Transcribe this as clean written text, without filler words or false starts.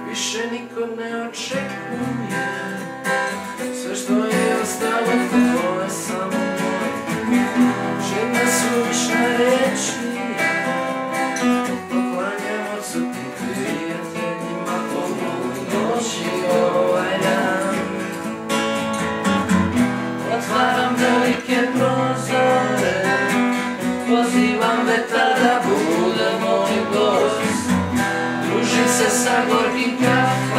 više niko ne očekuje. Sve što je ostalo to je samo moje. Željne su više reći, poklanjam ocu ti prijateljima ovu noć i ovaj dan. Otvaram velike prozore, pozivam vetar da bude moj gost. Družim se sa gorkim kafe